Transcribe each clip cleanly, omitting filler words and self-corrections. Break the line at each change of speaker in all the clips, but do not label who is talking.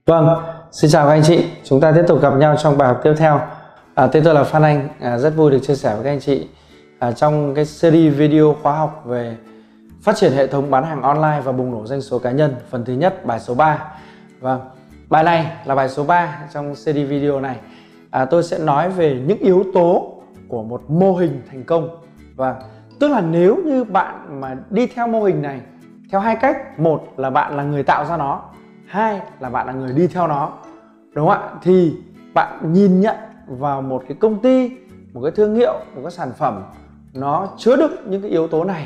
Vâng, xin chào các anh chị. Chúng ta tiếp tục gặp nhau trong bài học tiếp theo. Tên tôi là Phan Anh. Rất vui được chia sẻ với các anh chị trong cái series video khóa học về phát triển hệ thống bán hàng online và bùng nổ doanh số cá nhân. Phần thứ nhất, bài số 3. Vâng, bài này là bài số 3 trong series video này. Tôi sẽ nói về những yếu tố của một mô hình thành công. Vâng, tức là nếu như bạn mà đi theo mô hình này theo hai cách. Một là bạn là người tạo ra nó, hai là bạn là người đi theo nó, đúng không ạ? Thì bạn nhìn nhận vào một cái công ty, một cái thương hiệu, một cái sản phẩm nó chứa đựng những cái yếu tố này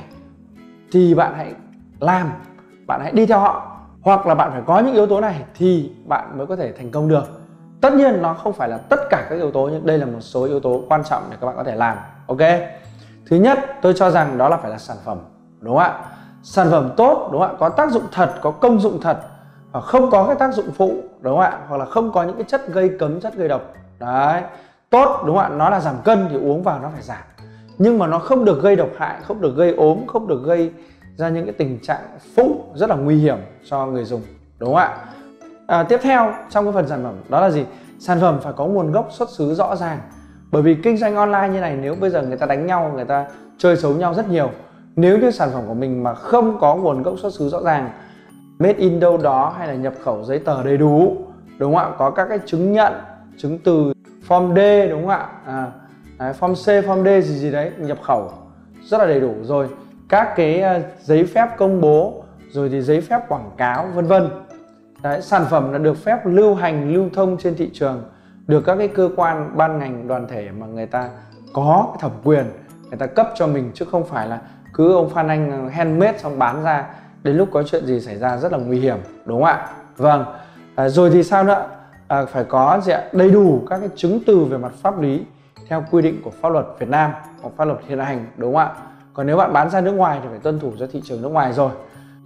thì bạn hãy làm, bạn hãy đi theo họ. Hoặc là bạn phải có những yếu tố này thì bạn mới có thể thành công được. Tất nhiên nó không phải là tất cả các yếu tố, nhưng đây là một số yếu tố quan trọng để các bạn có thể làm. Ok. Thứ nhất, tôi cho rằng đó là phải là sản phẩm, đúng không ạ? Sản phẩm tốt, đúng không ạ? Có tác dụng thật, có công dụng thật, và không có cái tác dụng phụ, đúng không ạ? Hoặc là không có những cái chất gây cấm, chất gây độc. Đấy, tốt, đúng không ạ? Nó là giảm cân thì uống vào nó phải giảm, nhưng mà nó không được gây độc hại, không được gây ốm, không được gây ra những cái tình trạng phụ rất là nguy hiểm cho người dùng, đúng không ạ? Tiếp theo trong cái phần sản phẩm đó là gì? Sản phẩm phải có nguồn gốc xuất xứ rõ ràng. Bởi vì kinh doanh online như này, nếu bây giờ người ta đánh nhau, người ta chơi xấu nhau rất nhiều, nếu như sản phẩm của mình mà không có nguồn gốc xuất xứ rõ ràng, made in đâu đó hay là nhập khẩu giấy tờ đầy đủ, đúng không ạ? Có các cái chứng nhận, chứng từ form D, đúng không ạ? Form C, form D gì đấy, nhập khẩu rất là đầy đủ rồi. Các cái giấy phép công bố, rồi thì giấy phép quảng cáo, vân vân. Đấy, sản phẩm là được phép lưu hành, lưu thông trên thị trường, được các cái cơ quan, ban ngành, đoàn thể mà người ta có cái thẩm quyền, người ta cấp cho mình, chứ không phải là cứ ông Phan Anh handmade xong bán ra, đến lúc có chuyện gì xảy ra rất là nguy hiểm, đúng không ạ? Vâng, rồi thì sao nữa? Phải có đầy đủ các cái chứng từ về mặt pháp lý theo quy định của pháp luật Việt Nam hoặc pháp luật hiện hành, đúng không ạ? Còn nếu bạn bán ra nước ngoài thì phải tuân thủ cho thị trường nước ngoài rồi.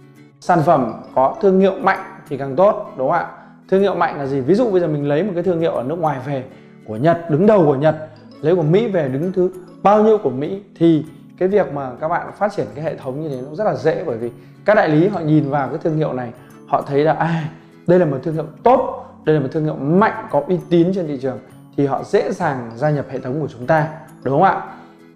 Sản phẩm có thương hiệu mạnh thì càng tốt, đúng không ạ? Thương hiệu mạnh là gì? Ví dụ bây giờ mình lấy một cái thương hiệu ở nước ngoài về, của Nhật, đứng đầu của Nhật, lấy của Mỹ về đứng thứ bao nhiêu của Mỹ, thì cái việc mà các bạn phát triển cái hệ thống như thế nó rất là dễ. Bởi vì các đại lý họ nhìn vào cái thương hiệu này, họ thấy là đây là một thương hiệu tốt, đây là một thương hiệu mạnh, có uy tín trên thị trường, thì họ dễ dàng gia nhập hệ thống của chúng ta, đúng không ạ?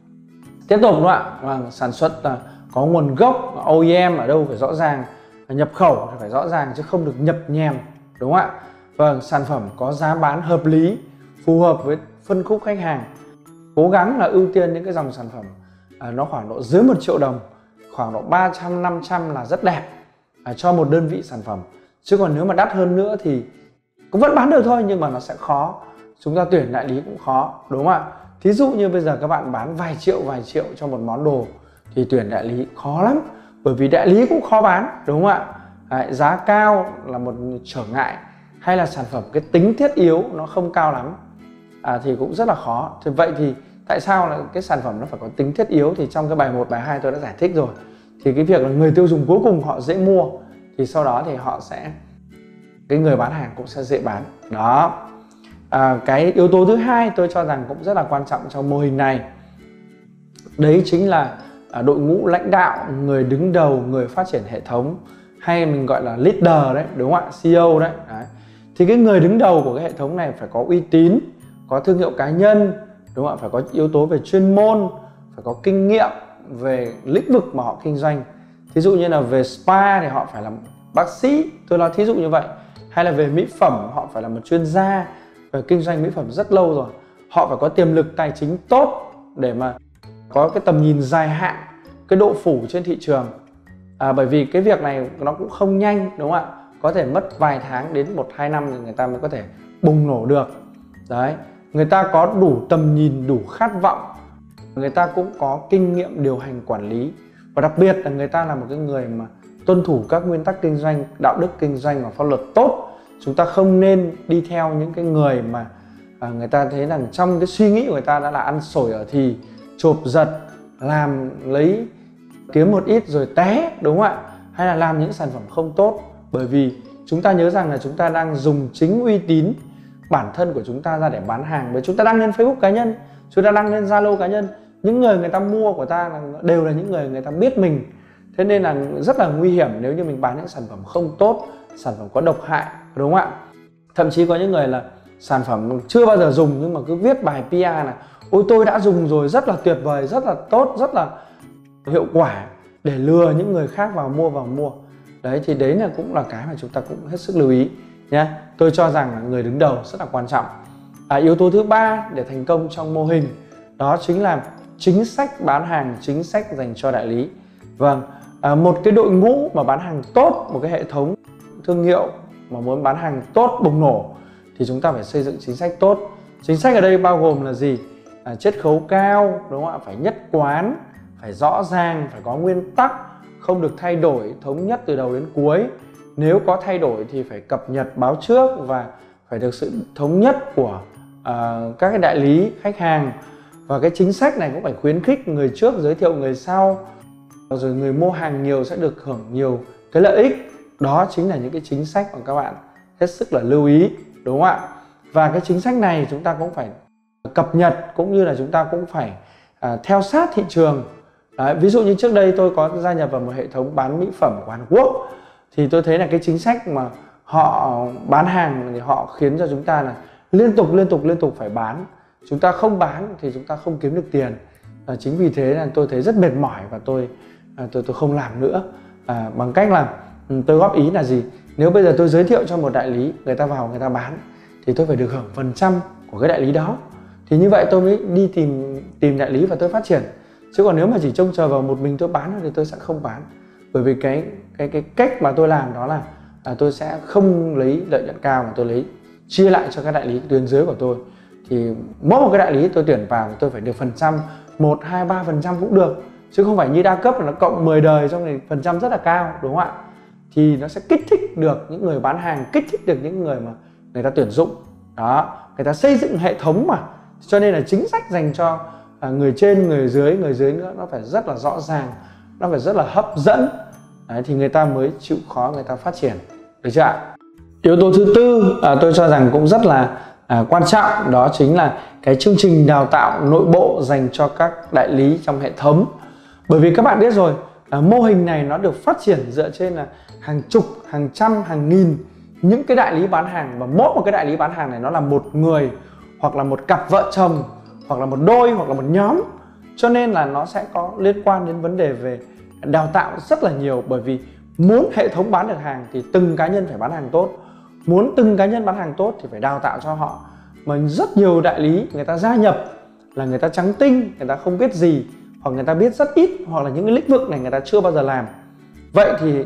Tiếp tục, đúng không ạ? Sản xuất có nguồn gốc, OEM ở đâu phải rõ ràng, nhập khẩu thì phải rõ ràng chứ không được nhập nhèm, đúng không ạ? Vâng, sản phẩm có giá bán hợp lý, phù hợp với phân khúc khách hàng. Cố gắng là ưu tiên những cái dòng sản phẩm nó khoảng độ dưới 1 triệu đồng, khoảng độ 300-500 là rất đẹp cho một đơn vị sản phẩm. Chứ còn nếu mà đắt hơn nữa thì cũng vẫn bán được thôi, nhưng mà nó sẽ khó. Chúng ta tuyển đại lý cũng khó, đúng không ạ? Thí dụ như bây giờ các bạn bán vài triệu cho một món đồ thì tuyển đại lý khó lắm. Bởi vì đại lý cũng khó bán, đúng không ạ? Giá cao là một trở ngại, hay là sản phẩm cái tính thiết yếu nó không cao lắm thì cũng rất là khó. Thì vậy thì tại sao là cái sản phẩm nó phải có tính thiết yếu? Thì trong cái bài 1, bài 2 tôi đã giải thích rồi. Thì cái việc là người tiêu dùng cuối cùng họ dễ mua, thì sau đó thì họ sẽ, cái người bán hàng cũng sẽ dễ bán. Đó. Cái yếu tố thứ hai tôi cho rằng cũng rất là quan trọng trong mô hình này, đấy chính là đội ngũ lãnh đạo, người đứng đầu, người phát triển hệ thống, hay mình gọi là leader đấy, đúng không ạ? CEO đấy. Thì cái người đứng đầu của cái hệ thống này phải có uy tín, có thương hiệu cá nhân, đúng không ạ? Phải có yếu tố về chuyên môn, phải có kinh nghiệm về lĩnh vực mà họ kinh doanh. Thí dụ như là về spa thì họ phải là bác sĩ, tôi nói thí dụ như vậy. Hay là về mỹ phẩm, họ phải là một chuyên gia về kinh doanh mỹ phẩm rất lâu rồi. Họ phải có tiềm lực tài chính tốt để mà có cái tầm nhìn dài hạn, cái độ phủ trên thị trường. Bởi vì cái việc này nó cũng không nhanh, đúng không ạ? Có thể mất vài tháng đến 1-2 năm thì người ta mới có thể bùng nổ được. Đấy, người ta có đủ tầm nhìn, đủ khát vọng, người ta cũng có kinh nghiệm điều hành quản lý, và đặc biệt là người ta là một cái người mà tuân thủ các nguyên tắc kinh doanh, đạo đức kinh doanh và pháp luật tốt. Chúng ta không nên đi theo những cái người mà người ta thấy rằng trong cái suy nghĩ của người ta đã là ăn xổi ở thì, chộp giật, làm lấy kiếm một ít rồi té, đúng không ạ? Hay là làm những sản phẩm không tốt. Bởi vì chúng ta nhớ rằng là chúng ta đang dùng chính uy tín bản thân của chúng ta ra để bán hàng. Bởi chúng ta đăng lên Facebook cá nhân, chúng ta đăng lên Zalo cá nhân, những người ta mua của ta đều là những người ta biết mình. Thế nên là rất là nguy hiểm nếu như mình bán những sản phẩm không tốt, sản phẩm có độc hại, đúng không ạ? Thậm chí có những người là sản phẩm chưa bao giờ dùng nhưng mà cứ viết bài PR là ôi tôi đã dùng rồi, rất là tuyệt vời, rất là tốt, rất là hiệu quả, để lừa những người khác vào mua. Đấy thì đấy là cũng là cái mà chúng ta cũng hết sức lưu ý nhé. Tôi cho rằng là người đứng đầu rất là quan trọng. Yếu tố thứ ba để thành công trong mô hình đó chính là chính sách bán hàng, chính sách dành cho đại lý. Vâng, một cái đội ngũ mà bán hàng tốt, một cái hệ thống thương hiệu mà muốn bán hàng tốt bùng nổ thì chúng ta phải xây dựng chính sách tốt. Chính sách ở đây bao gồm là gì? Chiết khấu cao, đúng không ạ? Phải nhất quán, phải rõ ràng, phải có nguyên tắc, không được thay đổi, thống nhất từ đầu đến cuối. Nếu có thay đổi thì phải cập nhật báo trước và phải được sự thống nhất của các cái đại lý, khách hàng. Và cái chính sách này cũng phải khuyến khích người trước giới thiệu người sau, rồi người mua hàng nhiều sẽ được hưởng nhiều cái lợi ích. Đó chính là những cái chính sách mà các bạn hết sức là lưu ý, đúng không ạ? Và cái chính sách này chúng ta cũng phải cập nhật, cũng như là chúng ta cũng phải theo sát thị trường. Đấy, ví dụ như trước đây tôi có gia nhập vào một hệ thống bán mỹ phẩm của Hàn Quốc, thì tôi thấy là cái chính sách mà họ bán hàng thì họ khiến cho chúng ta là liên tục phải bán. Chúng ta không bán thì chúng ta không kiếm được tiền. Chính vì thế là tôi thấy rất mệt mỏi và tôi không làm nữa. Bằng cách là tôi góp ý là gì? Nếu bây giờ tôi giới thiệu cho một đại lý, người ta vào người ta bán thì tôi phải được hưởng phần trăm của cái đại lý đó. Thì như vậy tôi mới đi tìm đại lý và tôi phát triển. Chứ còn nếu mà chỉ trông chờ vào một mình tôi bán thì tôi sẽ không bán. Bởi vì cái cách mà tôi làm đó là tôi sẽ không lấy lợi nhuận cao mà tôi lấy chia lại cho các đại lý tuyến dưới của tôi. Thì mỗi một cái đại lý tôi tuyển vào thì tôi phải được phần trăm, 1, 2, 3% cũng được. Chứ không phải như đa cấp là nó cộng 10 đời xong thì phần trăm rất là cao, đúng không ạ? Thì nó sẽ kích thích được những người bán hàng, kích thích được những người mà người ta tuyển dụng. Đó, người ta xây dựng hệ thống mà. Cho nên là chính sách dành cho người trên, người dưới nữa nó phải rất là rõ ràng, nó phải rất là hấp dẫn. Đấy, thì người ta mới chịu khó, người ta phát triển, được chưa ạ? Yếu tố thứ tư tôi cho rằng cũng rất là quan trọng, đó chính là cái chương trình đào tạo nội bộ dành cho các đại lý trong hệ thống. Bởi vì các bạn biết rồi, mô hình này nó được phát triển dựa trên là hàng chục, hàng trăm, hàng nghìn những cái đại lý bán hàng, và mỗi một cái đại lý bán hàng này nó là một người, hoặc là một cặp vợ chồng, hoặc là một đôi, hoặc là một nhóm. Cho nên là nó sẽ có liên quan đến vấn đề về đào tạo rất là nhiều. Bởi vì muốn hệ thống bán được hàng thì từng cá nhân phải bán hàng tốt. Muốn từng cá nhân bán hàng tốt thì phải đào tạo cho họ. Mà rất nhiều đại lý người ta gia nhập là người ta trắng tinh, người ta không biết gì, hoặc người ta biết rất ít, hoặc là những cái lĩnh vực này người ta chưa bao giờ làm. Vậy thì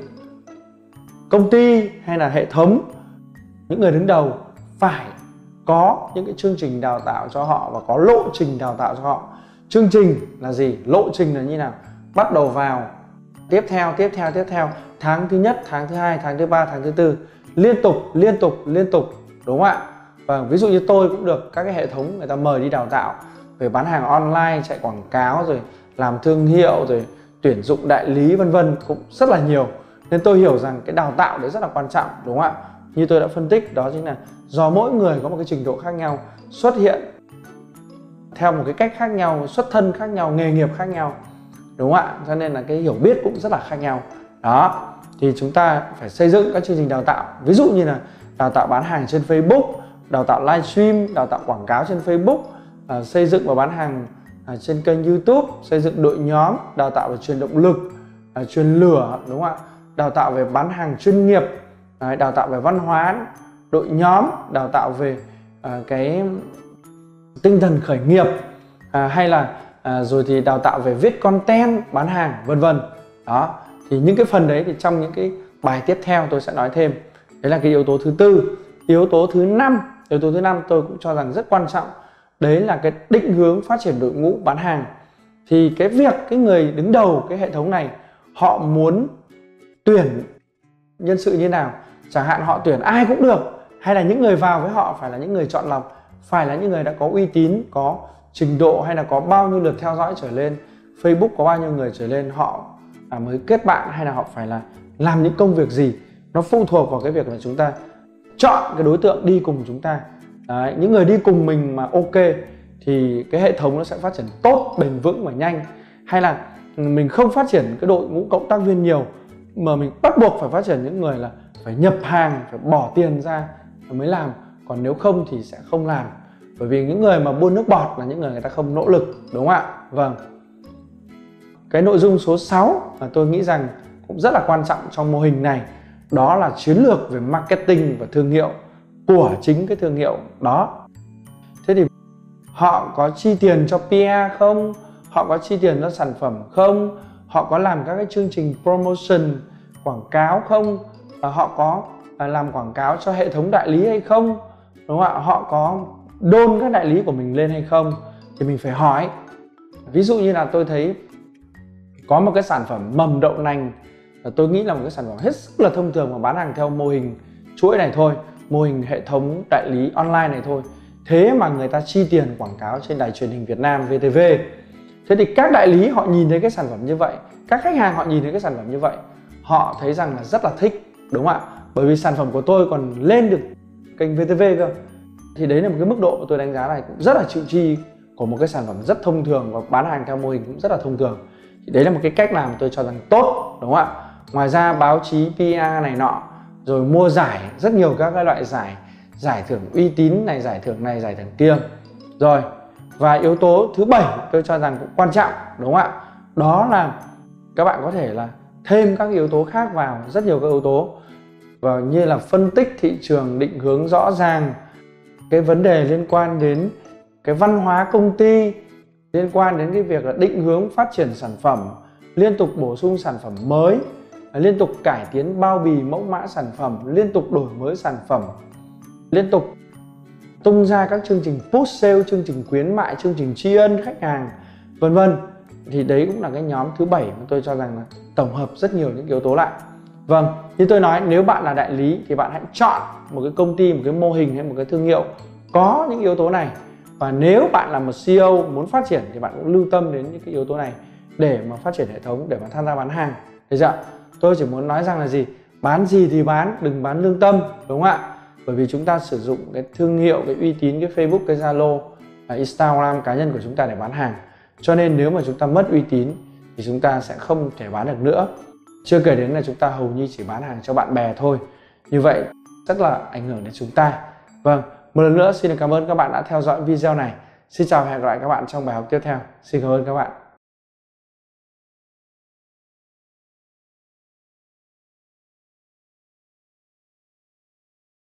công ty hay là hệ thống, những người đứng đầu phải có những cái chương trình đào tạo cho họ và có lộ trình đào tạo cho họ. Chương trình là gì? Lộ trình là như nào? Bắt đầu vào, tiếp theo, tháng thứ nhất, tháng thứ hai, tháng thứ ba, tháng thứ tư, liên tục, đúng không ạ? Và ví dụ như tôi cũng được các cái hệ thống người ta mời đi đào tạo về bán hàng online, chạy quảng cáo, rồi làm thương hiệu, rồi tuyển dụng đại lý, vân vân, cũng rất là nhiều. Nên tôi hiểu rằng cái đào tạo đấy rất là quan trọng, đúng không ạ? Như tôi đã phân tích, đó chính là do mỗi người có một cái trình độ khác nhau, xuất hiện theo một cái cách khác nhau, xuất thân khác nhau, nghề nghiệp khác nhau, đúng không ạ? Cho nên là cái hiểu biết cũng rất là khác nhau. Đó, thì chúng ta phải xây dựng các chương trình đào tạo. Ví dụ như là đào tạo bán hàng trên Facebook, đào tạo livestream, đào tạo quảng cáo trên Facebook, xây dựng và bán hàng trên kênh YouTube, xây dựng đội nhóm, đào tạo về truyền động lực, truyền lửa, đúng không ạ? Đào tạo về bán hàng chuyên nghiệp, đào tạo về văn hóa, đội nhóm, đào tạo về cái tinh thần khởi nghiệp, hay là rồi thì đào tạo về viết content, bán hàng, vân vân. Đó, thì những cái phần đấy thì trong những cái bài tiếp theo tôi sẽ nói thêm. Đấy là cái yếu tố thứ tư. Yếu tố thứ năm tôi cũng cho rằng rất quan trọng. Đấy là cái định hướng phát triển đội ngũ bán hàng. Thì cái việc cái người đứng đầu cái hệ thống này họ muốn tuyển nhân sự như nào, chẳng hạn họ tuyển ai cũng được, hay là những người vào với họ phải là những người chọn lọc, phải là những người đã có uy tín, có trình độ, hay là có bao nhiêu lượt theo dõi trở lên, Facebook có bao nhiêu người trở lên họ mới kết bạn, hay là họ phải là làm những công việc gì. Nó phụ thuộc vào cái việc là chúng ta chọn cái đối tượng đi cùng chúng ta. Đấy, những người đi cùng mình mà ok thì cái hệ thống nó sẽ phát triển tốt, bền vững và nhanh. Hay là mình không phát triển cái đội ngũ cộng tác viên nhiều, mà mình bắt buộc phải phát triển những người là phải nhập hàng, phải bỏ tiền ra mới làm, còn nếu không thì sẽ không làm. Bởi vì những người mà buôn nước bọt là những người ta không nỗ lực, đúng không ạ? Vâng. Cái nội dung số 6 mà tôi nghĩ rằng cũng rất là quan trọng trong mô hình này, đó là chiến lược về marketing và thương hiệu của chính cái thương hiệu đó. Thế thì họ có chi tiền cho PR không? Họ có chi tiền cho sản phẩm không? Họ có làm các cái chương trình promotion, quảng cáo không? Và họ có làm quảng cáo cho hệ thống đại lý hay không? Đúng không ạ? Họ có đôn các đại lý của mình lên hay không? Thì mình phải hỏi. Ví dụ như là tôi thấy có một cái sản phẩm mầm đậu nành, tôi nghĩ là một cái sản phẩm hết sức là thông thường mà bán hàng theo mô hình chuỗi này thôi, mô hình hệ thống đại lý online này thôi. Thế mà người ta chi tiền quảng cáo trên đài truyền hình Việt Nam VTV. Thế thì các đại lý họ nhìn thấy cái sản phẩm như vậy, các khách hàng họ nhìn thấy cái sản phẩm như vậy, họ thấy rằng là rất là thích, đúng không ạ? Bởi vì sản phẩm của tôi còn lên được kênh VTV cơ. Thì đấy là một cái mức độ mà tôi đánh giá này cũng rất là chịu chi của một cái sản phẩm rất thông thường và bán hàng theo mô hình cũng rất là thông thường. Thì đấy là một cái cách làm tôi cho rằng tốt, đúng không ạ? Ngoài ra báo chí PR này nọ, rồi mua giải, rất nhiều các cái loại giải thưởng uy tín này, giải thưởng kia. Rồi, và yếu tố thứ 7 tôi cho rằng cũng quan trọng, đúng không ạ? Đó là các bạn có thể là thêm các yếu tố khác vào, rất nhiều các yếu tố, và như là phân tích thị trường, định hướng rõ ràng, cái vấn đề liên quan đến cái văn hóa công ty, liên quan đến cái việc là định hướng phát triển sản phẩm, liên tục bổ sung sản phẩm mới, liên tục cải tiến bao bì mẫu mã sản phẩm, liên tục đổi mới sản phẩm, liên tục tung ra các chương trình push sale, chương trình khuyến mại, chương trình tri ân khách hàng, vân vân. Thì đấy cũng là cái nhóm thứ 7 mà tôi cho rằng là tổng hợp rất nhiều những yếu tố lại. Vâng, như tôi nói, nếu bạn là đại lý thì bạn hãy chọn một cái công ty, một cái mô hình hay một cái thương hiệu có những yếu tố này. Và nếu bạn là một CEO muốn phát triển thì bạn cũng lưu tâm đến những cái yếu tố này để mà phát triển hệ thống, để mà tham gia bán hàng. Được chưa? Tôi chỉ muốn nói rằng là gì? Bán gì thì bán, đừng bán lương tâm, đúng không ạ? Bởi vì chúng ta sử dụng cái thương hiệu, cái uy tín, cái Facebook, cái Zalo, Instagram cá nhân của chúng ta để bán hàng. Cho nên nếu mà chúng ta mất uy tín thì chúng ta sẽ không thể bán được nữa. Chưa kể đến là chúng ta hầu như chỉ bán hàng cho bạn bè thôi. Như vậy rất là ảnh hưởng đến chúng ta. Vâng, một lần nữa xin cảm ơn các bạn đã theo dõi video này. Xin chào và hẹn gặp lại các bạn trong bài học tiếp theo. Xin cảm ơn các bạn.